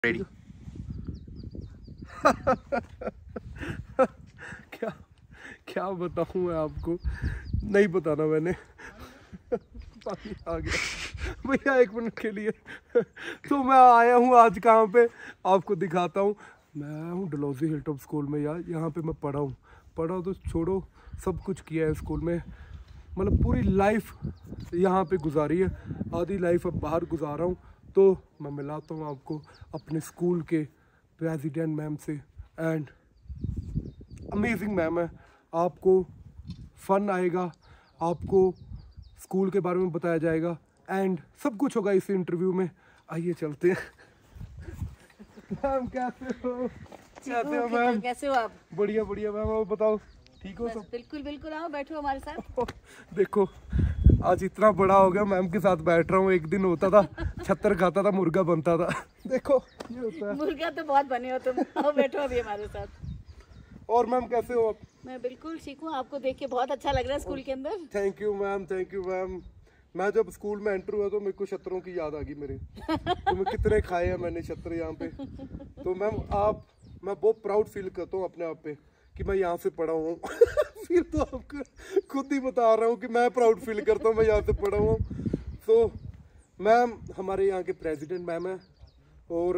Ready. क्या क्या बताऊं मैं आपको, नहीं बताना मैंने। पानी आ गया भैया, 1 मिनट के लिए। तो मैं आया हूँ आज कहाँ पे, आपको दिखाता हूँ। मैं हूँ डलहौजी हिलटॉप स्कूल में यार। यहाँ पे मैं पढ़ा तो छोड़ो, सब कुछ किया है स्कूल में। मतलब पूरी लाइफ यहाँ पे गुजारी है, आधी लाइफ अब बाहर गुजारा हूँ। तो मैं मिलाता हूँ आपको अपने स्कूल के प्रेसिडेंट मैम से। एंड अमेजिंग मैम है, आपको फन आएगा, आपको स्कूल के बारे में बताया जाएगा एंड सब कुछ होगा इस इंटरव्यू में। आइए चलते हैं। मैम कैसे हो? कैसे हो मैम? कैसे हो आप? बढ़िया बढ़िया मैम, आप बताओ ठीक हो सब? बिल्कुल बिल्कुल, आओ बैठो हमारे साथ। देखो आज इतना बड़ा हो गया, मैम के साथ बैठ रहा हूँ। एक दिन होता था छत्तर खाता था, मुर्गा बनता था। देखो ये होता है। मुर्गा तो बहुत बने हो तुम, आओ बैठो अभी हमारे साथ। और मैम कैसे हो आप? मैं बिल्कुल ठीक हूँ, आपको देख के बहुत अच्छा लग रहा है स्कूल के अंदर। Thank you ma'am, thank you ma'am. मैं जब स्कूल में एंटर हुआ तो मेरे को छत्तरों की याद आ गई मेरे। तो मैं कितने खाए हैं मैंने छत्तर यहाँ पे। तो मैम मैं बहुत प्राउड फील करता हूँ अपने आप पे कि मैं यहाँ से पढ़ा हूँ। फिर तो आपको खुद ही बता रहा हूँ कि मैं प्राउड फील करता हूँ मैं यहाँ से पढ़ा हूँ। तो मैम हमारे यहाँ के प्रेसिडेंट मैम है और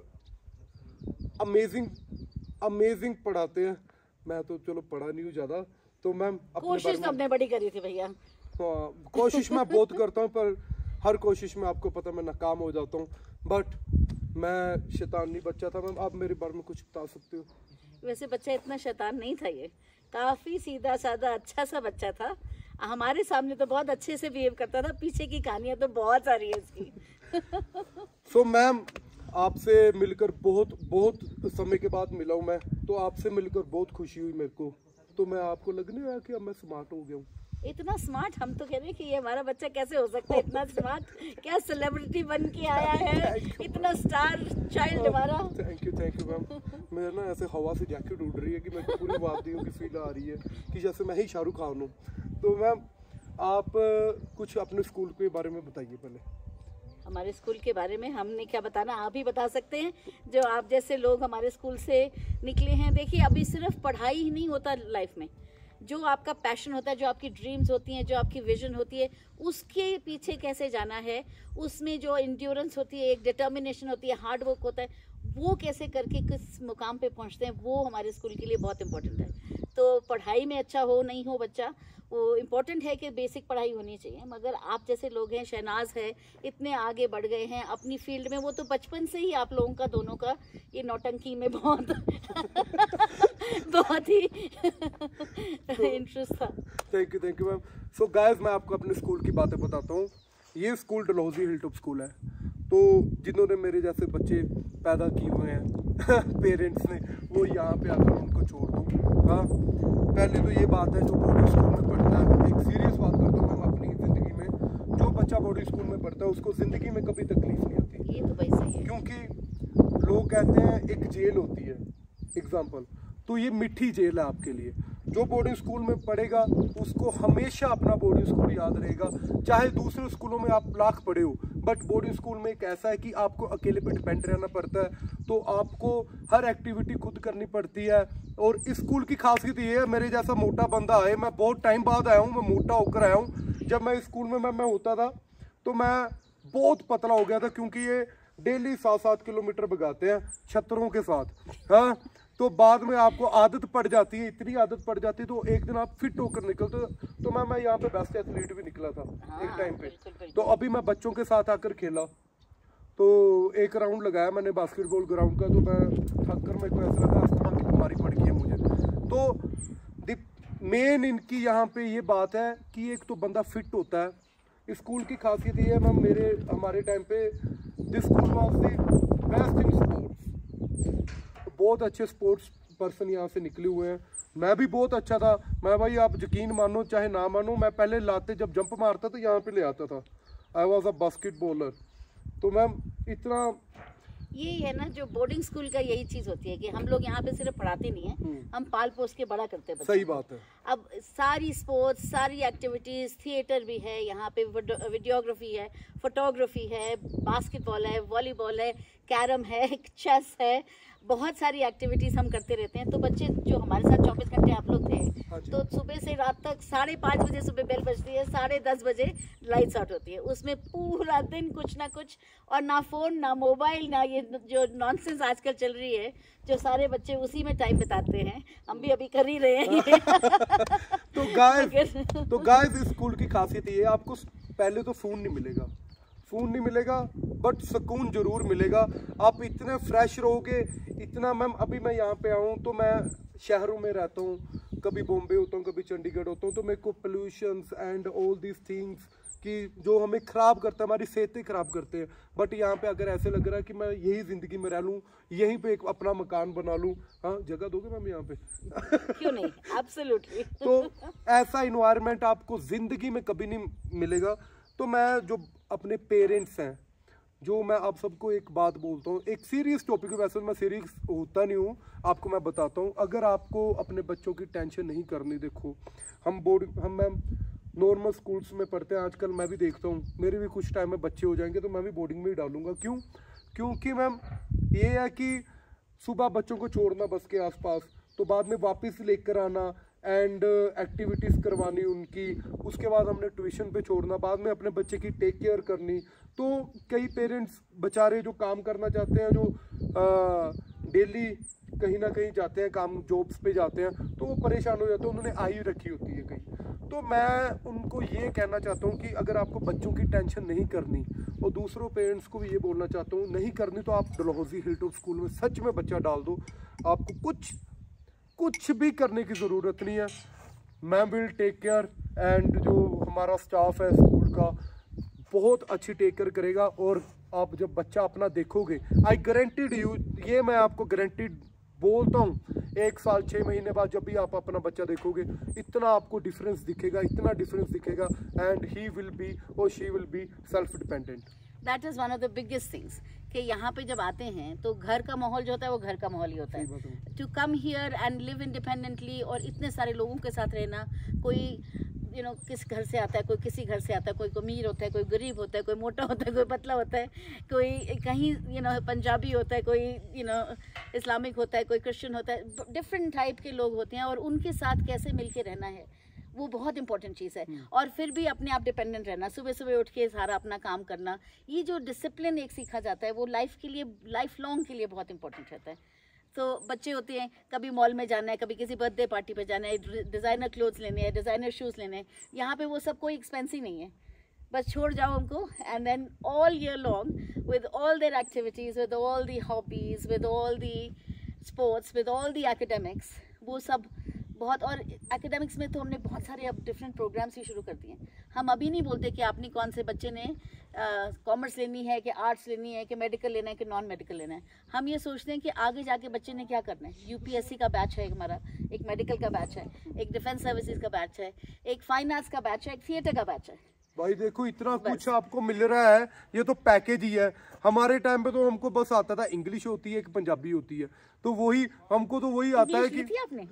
अमेजिंग पढ़ाते हैं। मैं तो चलो पढ़ा नहीं हूँ ज़्यादा, तो मैम कोशिश तो हमने बड़ी करी थी भैया। हाँ, कोशिश मैं बहुत करता हूँ, पर हर कोशिश में आपको पता मैं नाकाम हो जाता हूँ। बट मैं शैतानी बच्चा था मैम। आप मेरे बारे में कुछ बता सकते हो? वैसे बच्चा इतना शैतान नहीं था, ये काफी सीधा साधा अच्छा सा बच्चा था। हमारे सामने तो बहुत अच्छे से बिहेव करता था, पीछे की कहानियां तो बहुत सारी है इसकी। सो मैम आपसे मिलकर बहुत समय के बाद मिला हूँ मैं, तो आपसे मिलकर बहुत खुशी हुई मेरे को। तो मैं आपको लगने लगा कि अब मैं स्मार्ट हो गया हूँ। इतना स्मार्ट? हम तो कह रहे हैं कि ये हमारा बच्चा कैसे हो सकता है इतना स्मार्ट। क्या सेलिब्रिटी बन के आया है, इतना स्टार चाइल्ड हमारा। Thank you ma'am. मेरे ना ऐसे हवा से जैकेट उड़ रही है कि मेरे को पूरी वादियों की फील आ रही है कि जैसे मैं ही शाहरुख खान हूँ। तो मैम आप कुछ अपने स्कूल के बारे में बताइए पहले। हमारे स्कूल के बारे में हमने क्या बताना, आप ही बता सकते हैं, जो आप जैसे लोग हमारे स्कूल से निकले हैं। देखिए अभी सिर्फ पढ़ाई ही नहीं होता लाइफ में, जो आपका पैशन होता है, जो आपकी ड्रीम्स होती हैं, जो आपकी विजन होती है, उसके पीछे कैसे जाना है, उसमें जो इंड्योरेंस होती है, एक डिटर्मिनेशन होती है, हार्ड वर्क होता है, वो कैसे करके किस मुकाम पे पहुंचते हैं, वो हमारे स्कूल के लिए बहुत इंपॉर्टेंट है। तो पढ़ाई में अच्छा हो नहीं हो बच्चा, वो इम्पोर्टेंट है कि बेसिक पढ़ाई होनी चाहिए। मगर आप जैसे लोग हैं, शहनाज है, इतने आगे बढ़ गए हैं अपनी फील्ड में। वो तो बचपन से ही आप लोगों का दोनों का ये नौटंकी में बहुत बहुत ही इंटरेस्ट था। Thank you ma'am. So guys मैं आपको अपने स्कूल की बातें बताता हूँ। ये स्कूल डलहौजी हिलटॉप स्कूल है। तो जिन्होंने मेरे जैसे बच्चे पैदा किए हुए हैं पेरेंट्स ने, वो यहाँ पे आकर उनको छोड़ दूँ। हाँ, पहले तो ये बात है, जो बोर्डिंग स्कूल में पढ़ता है, एक सीरियस बात करता हूँ मैं अपनी ज़िंदगी में, जो बच्चा बोर्डिंग स्कूल में पढ़ता है उसको ज़िंदगी में कभी तकलीफ नहीं होती। ये तो भाई सही है, क्योंकि लोग कहते हैं एक जेल होती है एग्जाम्पल, तो ये मिठी जेल है आपके लिए। जो बोर्डिंग स्कूल में पढ़ेगा उसको हमेशा अपना बोर्डिंग स्कूल याद रहेगा, चाहे दूसरे स्कूलों में आप लाख पढ़े हो, बट बोर्डिंग स्कूल में एक ऐसा है कि आपको अकेले पे डिपेंड रहना पड़ता है। तो आपको हर एक्टिविटी खुद करनी पड़ती है। और इस स्कूल की खासियत ये है, मेरे जैसा मोटा बंदा आए, मैं बहुत टाइम बाद आया हूँ, मैं मोटा होकर आया हूँ। जब मैं इस स्कूल में मैं होता था तो मैं बहुत पतला हो गया था, क्योंकि ये डेली 7-7 किलोमीटर भगाते हैं छतरों के साथ। हाँ, तो बाद में आपको आदत पड़ जाती है, इतनी आदत पड़ जाती है, तो एक दिन आप फिट होकर निकलते हो। तो मैं यहाँ पे बेस्ट एथलीट भी निकला था एक टाइम पे। तो अभी मैं बच्चों के साथ आकर खेला, तो एक राउंड लगाया मैंने बास्केटबॉल ग्राउंड का, तो मैं थक कर, मेरे को ऐसा लगा अस्थमा की बीमारी पड़ गई है मुझे। तो मेन इनकी यहाँ पे ये बात है कि एक तो बंदा फिट होता है। इस स्कूल की खासियत ये है मैम, हमारे टाइम पे this school was the best in sports. बहुत अच्छे स्पोर्ट्स पर्सन यहाँ से निकले हुए हैं। मैं भी बहुत अच्छा था। मैं भाई आप यकीन मानो चाहे ना मानो, मैं पहले लाते जब जंप मारता तो यहाँ पे ले आता था। I was a basket baller. तो मैम इतना ये है ना, जो बोर्डिंग स्कूल का यही चीज होती है कि हम लोग यहाँ पे सिर्फ पढ़ाते नहीं है, हम पाल पोस के बड़ा करते हैं। सही बात है। अब सारी स्पोर्ट्स, सारी एक्टिविटीज, थिएटर भी है यहाँ पे, वीडियोग्राफी है, फोटोग्राफी है, बास्केटबॉल है, वॉलीबॉल है, कैरम है, चेस है, बहुत सारी एक्टिविटीज हम करते रहते हैं। तो बच्चे जो हमारे साथ 24 घंटे आप लोग थे, तो सुबह से रात तक 5:30 बजे सुबह बेल बजती है, 10:30 बजे लाइट्स आउट होती है। उसमें पूरा दिन कुछ ना कुछ, और ना फोन ना मोबाइल ना ये जो नॉनसेंस आजकल चल रही है, जो सारे बच्चे उसी में टाइम बिताते हैं। हम भी अभी कर ही रहे हैं। तो गाइस इस स्कूल की खासियत ये है, आपको पहले तो फोन नहीं मिलेगा बट सुकून जरूर मिलेगा। आप इतने फ्रेश रहोगे, इतना। मैम अभी मैं यहाँ पे आऊँ तो मैं शहरों में रहता हूँ, कभी बॉम्बे होता हूँ, कभी चंडीगढ़ होता हूँ, तो मेरे को pollutions and all these things कि जो हमें ख़राब करता है, हमारी सेहतें ख़राब करते हैं। बट यहाँ पे अगर ऐसे लग रहा है कि मैं यही ज़िंदगी में रह लूँ, यहीं पे एक अपना मकान बना लूँ। हाँ, जगह दोगे मैम यहाँ पे? क्यों नहीं, एब्सोल्युटली। तो ऐसा इन्वायरमेंट आपको ज़िंदगी में कभी नहीं मिलेगा। तो मैं जो अपने पेरेंट्स हैं, जो मैं आप सबको एक बात बोलता हूँ, एक सीरियस टॉपिक है, वैसे मैं सीरियस होता नहीं हूँ, आपको मैं बताता हूँ। अगर आपको अपने बच्चों की टेंशन नहीं करनी, देखो हम मैम नॉर्मल स्कूल्स में पढ़ते हैं आजकल। मैं भी देखता हूँ, मेरे भी कुछ टाइम में बच्चे हो जाएंगे तो मैं भी बोर्डिंग में ही डालूंगा। क्योंकि मैम ये है कि सुबह बच्चों को छोड़ना बस के आसपास, तो बाद में वापस लेकर आना एंड एक्टिविटीज़ करवानी उनकी, उसके बाद हमने ट्यूशन पे छोड़ना, बाद में अपने बच्चे की टेक केयर करनी। तो कई पेरेंट्स बेचारे जो काम करना चाहते हैं, जो डेली कहीं ना कहीं जाते हैं, काम जॉब्स पे जाते हैं, तो वो परेशान हो जाते हैं, उन्होंने आई रखी होती है कहीं। तो मैं उनको ये कहना चाहता हूँ कि अगर आपको बच्चों की टेंशन नहीं करनी, और दूसरों पेरेंट्स को भी ये बोलना चाहता हूँ, नहीं करनी, तो आप डलहौजी हिलटॉप स्कूल में सच में बच्चा डाल दो। आपको कुछ भी करने की ज़रूरत नहीं है। Ma'am will take care, and जो हमारा स्टाफ है स्कूल का बहुत अच्छी टेक केयर करेगा। और आप जब बच्चा अपना देखोगे, आई गारंटीड यू, ये मैं आपको गारंटीड बोलता हूँ, 1 साल 6 महीने बाद जब भी आप अपना बच्चा देखोगे, इतना आपको डिफरेंस दिखेगा, एंड ही विल बी और she will be self dependent. That is one of the biggest things कि यहाँ पे जब आते हैं तो घर का माहौल जो होता है वो घर का माहौल ही होता है। To come here and live independently, और इतने सारे लोगों के साथ रहना, कोई किस घर से आता है, कोई किसी घर से आता है, कोई अमीर होता है, कोई गरीब होता है, कोई मोटा होता है, कोई पतला होता है, कोई कहीं पंजाबी होता है, कोई इस्लामिक होता है, कोई क्रिश्चियन होता है, डिफरेंट टाइप के लोग होते हैं, और उनके साथ कैसे मिलके रहना है वो बहुत इंपॉर्टेंट चीज़ है। और फिर भी अपने आप डिपेंडेंट रहना, सुबह सुबह उठ के सारा अपना काम करना, ये जो डिसिप्लिन एक सीखा जाता है वो लाइफ के लिए, लाइफ लॉन्ग के लिए बहुत इंपॉर्टेंट रहता है। तो बच्चे होते हैं, कभी मॉल में जाना है, कभी किसी बर्थडे पार्टी पे जाना है, डिज़ाइनर क्लोथ्स लेने हैं, डिज़ाइनर शूज़ लेने हैं, यहाँ पे वो सब कोई एक्सपेंसिव नहीं है। बस छोड़ जाओ उनको, and then all year long with all their activities, with all the hobbies, with all the sports, with all the academics, वो सब बहुत। और एकेडमिक्स में तो हमने बहुत सारे अब डिफरेंट प्रोग्राम्स ही शुरू कर दिए हैं। हम अभी नहीं बोलते कि आपने कौन से बच्चे ने कॉमर्स लेनी है, कि आर्ट्स लेनी है, कि मेडिकल लेना है, कि नॉन मेडिकल लेना है। हम ये सोचते हैं कि आगे जाके बच्चे ने क्या करना है। यूपीएससी का बैच है हमारा, एक मेडिकल का बैच है, एक डिफेंस सर्विसेज का बैच है, एक फाइन आर्ट्स का बैच है, एक थिएटर का बैच है। भाई देखो इतना कुछ आपको मिल रहा है, ये तो पैकेज ही है। हमारे टाइम पे तो हमको बस आता था इंग्लिश होती है, एक पंजाबी होती है, तो वही हमको तो वही आता है कि आपने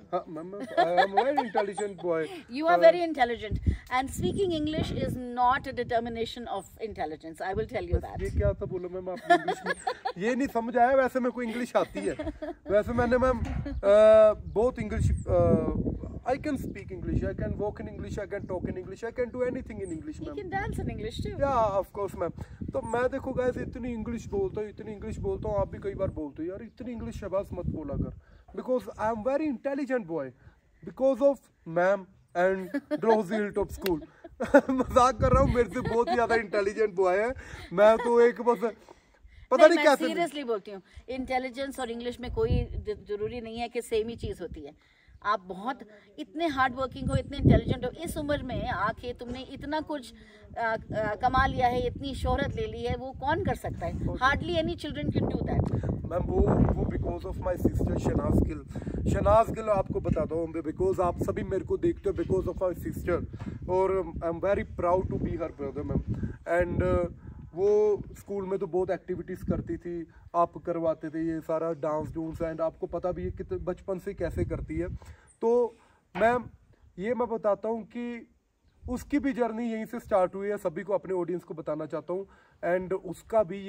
intelligent boy, you are very intelligent, and speaking English is not a determination of intelligence, I will tell you that. ये क्या था बोलो मैम आपने इंग्लिश में, ये नहीं समझ आया। वैसे मेरे को इंग्लिश आती है, वैसे मैंने मैम बहुत English, I can speak English, I can walk in English, I can talk in English, I can do anything in English, ma'am. You can dance in English too. Yeah, of course, ma'am. तो मैं देखो guys इतनी English बोलता हूँ, आप भी कई बार बोलते हो यार इतनी इंग्लिश शबाज मत बोला कर, because I am very intelligent boy, because of ma'am and Dalhousie Hilltop school. मजाक कर रहा हूँ, मेरे से बहुत ही ज्यादा इंटेलिजेंट बॉय है मैं तो, एक बस पता नहीं कैसे। सीरियसली बोलती हूँ, इंटेलिजेंस और इंग्लिश में कोई जरूरी नहीं है कि सेम ही चीज होती है। आप बहुत इतने हार्ड वर्किंग हो, इतने इंटेलिजेंट हो, इस उम्र में आके तुमने इतना कुछ कमा लिया है, इतनी शोहरत ले ली है, वो कौन कर सकता है? Hardly any children can do that. Ma'am वो because of my sister Shehnaz Gill आपको बताता हूँ, बिकॉज आप सभी मेरे को देखते हो बिकॉज ऑफ माई सिस्टर, और I am very proud to be her brother ma'am. And वो स्कूल में तो बहुत एक्टिविटीज़ करती थी, आप करवाते थे ये सारा डांस डूंस, एंड आपको पता भी है कि बचपन से कैसे करती है। तो मैम ये मैं बताता हूँ कि उसकी भी जर्नी यहीं से स्टार्ट हुई है, सभी को अपने ऑडियंस को बताना चाहता हूँ, एंड उसका भी ये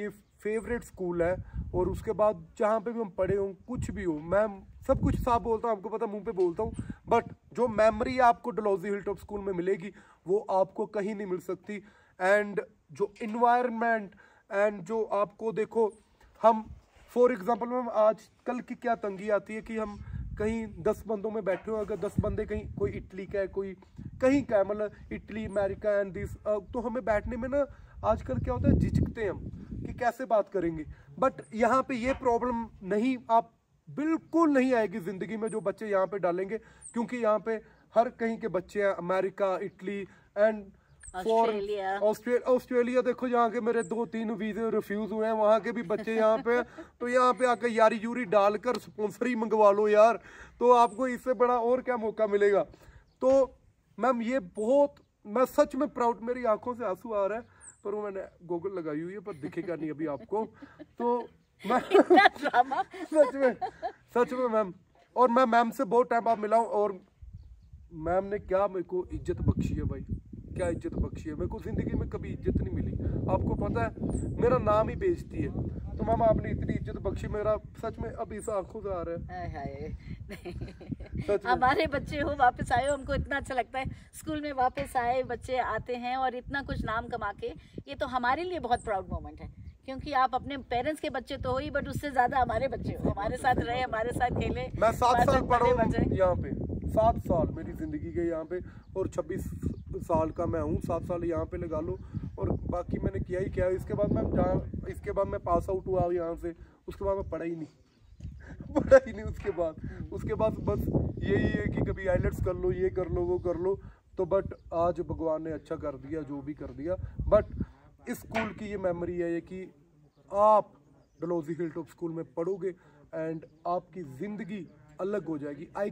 फेवरेट स्कूल है। और उसके बाद जहाँ पे भी हम पढ़े हों, कुछ भी हो, मैं सब कुछ साफ बोलता हूँ, आपको पता मुंह पे बोलता हूँ, बट जो मेमोरी आपको डलहौजी हिलटॉप स्कूल में मिलेगी वो आपको कहीं नहीं मिल सकती। एंड जो इन्वायरमेंट एंड जो आपको देखो, हम फॉर एग्जांपल मैम आज कल की क्या तंगी आती है कि हम कहीं 10 बंदों में बैठे हो, अगर 10 बंदे कहीं कोई इटली का है, कोई कहीं का है, मतलब इटली अमेरिका एंड दिस, तो हमें बैठने में ना आजकल क्या होता है, झिझकते हैं हम कि कैसे बात करेंगे। बट यहाँ पे ये प्रॉब्लम नहीं, आप बिल्कुल नहीं आएगी ज़िंदगी में जो बच्चे यहाँ पे डालेंगे, क्योंकि यहाँ पे हर कहीं के बच्चे हैं, अमेरिका, इटली एंड ऑस्ट्रेलिया देखो, यहाँ के मेरे 2-3 वीजे रिफ्यूज हुए हैं, वहाँ के भी बच्चे यहाँ पे, तो यहाँ पे आकर यारी यूरी डालकर स्पॉन्सर ही मंगवा लो यार, तो आपको इससे बड़ा और क्या मौका मिलेगा। तो मैम ये बहुत, मैं सच में प्राउड, मेरी आंखों से आंसू आ रहा है, पर वो मैंने गूगल लगाई हुई है पर दिखेगा नहीं अभी आपको, तो मैं सच में मैम, और मैं मैम से बहुत टाइम बाद मिला हूँ, और मैम ने क्या मेरे को इज्जत बख्शी है भाई, क्या इज्जत बख्शी है मेरे को, जिंदगी में कभी इज्जत नहीं मिली, आपको पता है, मेरा नाम ही बेइज्जती है, तो मैम आपने इतनी इज्जत बख्शी, मेरा सच में अब इस आंखों से आ रहा है। हमारे बच्चे हो वापस आए हो, हमको इतना अच्छा लगता है, स्कूल में वापस आए बच्चे आते हैं और इतना कुछ नाम कमा के, ये तो हमारे लिए बहुत प्राउड मोमेंट है, क्योंकि आप अपने पेरेंट्स के बच्चे तो हो ही, बट उससे ज्यादा हमारे बच्चे हो, हमारे साथ रहे, हमारे साथ खेले। मैं 7 साल पढ़ा हूँ यहाँ पे, 7 साल मेरी जिंदगी के यहाँ पे, और 26 साल का मैं हूँ, 7 साल यहाँ पे लगा लो, और बाकी मैंने किया ही क्या। इसके बाद मैं पास आउट हुआ यहाँ से, उसके बाद मैं पढ़ा ही नहीं उसके बाद बस यही है कि कभी आइलेट्स कर लो, ये कर लो, वो कर लो, तो बट आज भगवान ने अच्छा कर दिया, जो भी कर दिया। बट इस स्कूल की ये मेमोरी है कि आप डलहौजी हिलटॉप स्कूल में पढ़ोगे एंड आपकी ज़िंदगी अलग हो जाएगी। आई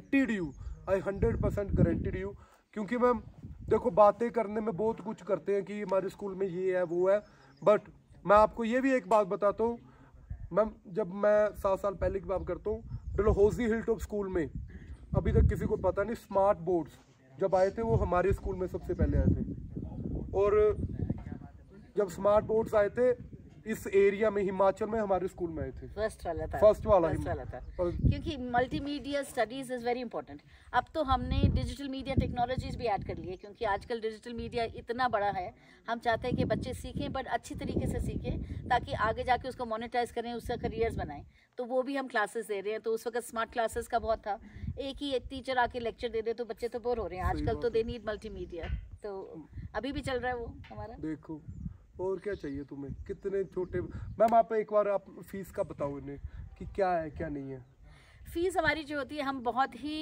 100% गारंटीड यू, क्योंकि मैम देखो बातें करने में बहुत कुछ करते हैं कि हमारे स्कूल में ये है वो है, बट मैं आपको ये भी एक बात बताता हूँ मैम, जब मैं 7 साल पहले की बात करता हूँ, डलहौजी हिलटॉप स्कूल में अभी तक किसी को पता नहीं, स्मार्ट बोर्ड्स जब आए थे वो हमारे स्कूल में सबसे पहले आए थे, और जब स्मार्ट बोर्ड्स आए थे इस एरिया में, हिमाचल में, हमारे स्कूल में आए थे, फर्स्ट वाला था। क्योंकि multimedia studies is very important. अब तो हमने डिजिटल मीडिया टेक्नोलॉजीज भी ऐड कर ली है, क्योंकि आजकल डिजिटल मीडिया इतना बड़ा है, हम चाहते हैं कि बच्चे सीखें, बट अच्छी तरीके से सीखें ताकि आगे जाके उसको मोनेटाइज करें, उसका करियर्स बनाएं। तो वो भी हम क्लासेस दे रहे हैं। तो उस वक्त स्मार्ट क्लासेस का बहुत था, एक ही एक टीचर आके लेक्चर दे दे तो बच्चे तो बोर हो रहे हैं, आजकल तो दे नीड मल्टीमीडिया, तो अभी भी चल रहा है वो हमारा। देखो और क्या चाहिए तुम्हें, कितने छोटे। मैम आप एक बार आप फीस का बताओ इन्हें कि क्या है क्या नहीं है। फीस हमारी जो होती है, हम बहुत ही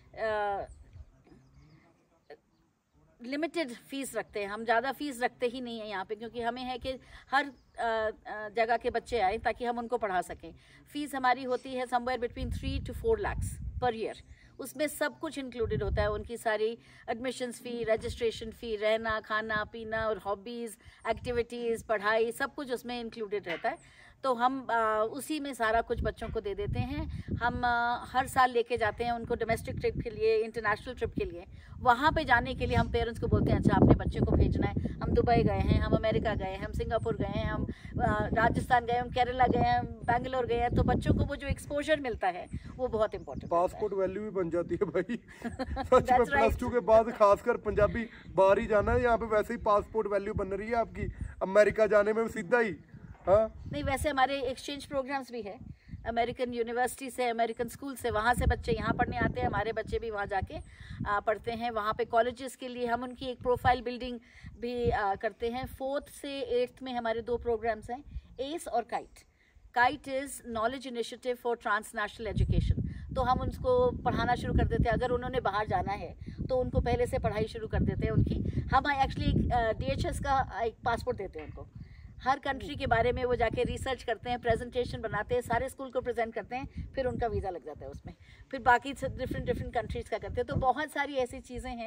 लिमिटेड फीस रखते हैं, हम ज़्यादा फीस रखते ही नहीं है यहाँ पे, क्योंकि हमें है कि हर जगह के बच्चे आए ताकि हम उनको पढ़ा सकें। फीस हमारी होती है somewhere between 3 to 4 lakhs per year. उसमें सब कुछ इंक्लूडेड होता है, उनकी सारी एडमिशन्स फ़ी, रजिस्ट्रेशन फ़ी, रहना खाना पीना और हॉबीज़, एक्टिविटीज़, पढ़ाई, सब कुछ उसमें इंक्लूडेड रहता है। तो हम उसी में सारा कुछ बच्चों को दे देते हैं। हम हर साल लेके जाते हैं उनको डोमेस्टिक ट्रिप के लिए, इंटरनेशनल ट्रिप के लिए। वहाँ पे जाने के लिए हम पेरेंट्स को बोलते हैं अच्छा अपने बच्चे को भेजना है। हम दुबई गए हैं, हम अमेरिका गए हैं, हम सिंगापुर गए हैं, हम राजस्थान गए, हम केरला गए हैं, बैंगलोर गए हैं। तो बच्चों को वो जो एक्सपोजर मिलता है वो बहुत इंपॉर्टेंट, पासपोर्ट वैल्यू भी बन जाती है भाई। सच में +2 के बाद खासकर पंजाबी बाहर ही जाना है, यहाँ पे वैसे ही पासपोर्ट वैल्यू बन रही है आपकी, अमेरिका जाने में सीधा ही। हाँ नहीं, वैसे हमारे एक्सचेंज प्रोग्राम्स भी है, अमेरिकन यूनिवर्सिटी से, अमेरिकन स्कूल से, वहाँ से बच्चे यहाँ पढ़ने आते हैं, हमारे बच्चे भी वहाँ जाके पढ़ते हैं। वहाँ पे कॉलेजेस के लिए हम उनकी एक प्रोफाइल बिल्डिंग भी करते हैं। 4th से 8th में हमारे 2 प्रोग्राम्स हैं, एस और KITE. KITE is knowledge initiative for transnational education. तो हम उनको पढ़ाना शुरू कर देते हैं, अगर उन्होंने बाहर जाना है तो उनको पहले से पढ़ाई शुरू कर देते हैं उनकी। हम एक्चुअली DHS का एक पासपोर्ट देते हैं उनको, हर कंट्री के बारे में वो जाके रिसर्च करते हैं, प्रेजेंटेशन बनाते हैं, सारे स्कूल को प्रेजेंट करते हैं, फिर उनका वीज़ा लग जाता है उसमें, फिर बाकी डिफरेंट कंट्रीज़ का करते हैं। तो बहुत सारी ऐसी चीज़ें हैं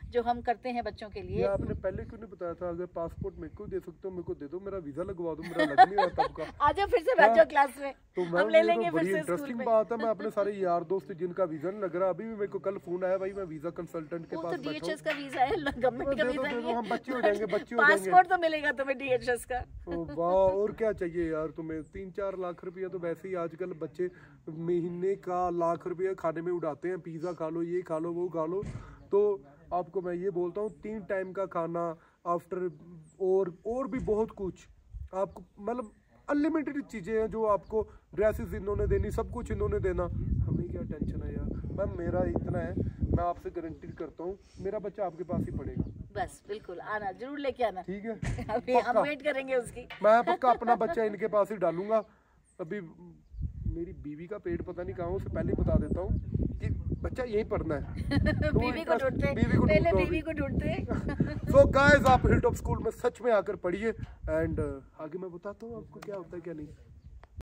जो हम करते हैं बच्चों के लिए। आपने पहले क्यों नहीं बताया था? अगर पासपोर्ट मेरे को दे सकते हो मेरे को दे दो, मेरा वीजा लगवा दो, मेरा लग नहीं रहा तब का। आ जाओ फिर से बैठ जाओ क्लास में, तो हम ले लेंगे फिर से। इंटरेस्टिंग बात है, मैं अपने सारे यार दोस्त जिनका वीजा नहीं लग रहा, अभी भी मेरे को कल फोन आया, भाई मैं वीजा कंसल्टेंट के पास बैठा हूं। डीएचएस का वीजा है, गवर्नमेंट का वीजा नहीं है। हम बच्चे हो जाएंगे, बच्चे हो जाएंगे। पासपोर्ट तो मिलेगा तुम्हें डीएचएस का। वाह, और क्या चाहिए यार तुम्हें? 3-4 लाख रुपया तो वैसे ही आजकल बच्चे महीने का लाख रुपया खाने में उड़ाते हैं। पिज्जा खा लो, ये खा लो, वो खा लो। तो आपको मैं ये बोलता हूँ 3 टाइम का खाना आफ्टर, और भी बहुत कुछ आपको, मतलब अनलिमिटेड चीजें हैं जो आपको, ड्रेसेस इन्होंने देनी, सब कुछ इन्होंने देना, हमें क्या टेंशन है यार। मैम मेरा इतना है, मैं आपसे गारंटी करता हूँ मेरा बच्चा आपके पास ही पढ़ेगा। बस बिल्कुल, आना जरूर लेके आना। ठीक है, अभी हम वेट करेंगे उसकी। मैं पक्का अपना बच्चा इनके पास ही डालूंगा। अभी मेरी बीवी का पेट पता नहीं कहाँ, उसे पहले ही बता देता हूँ कि बच्चा यही पढ़ना है। तो बीवी को ढूंढते, पहले बीवी को ढूंढते। सो गाइस, आप हिलटॉप स्कूल में सच में आकर पढ़िए, एंड आगे मैं बताता हूँ आपको क्या होता है क्या नहीं।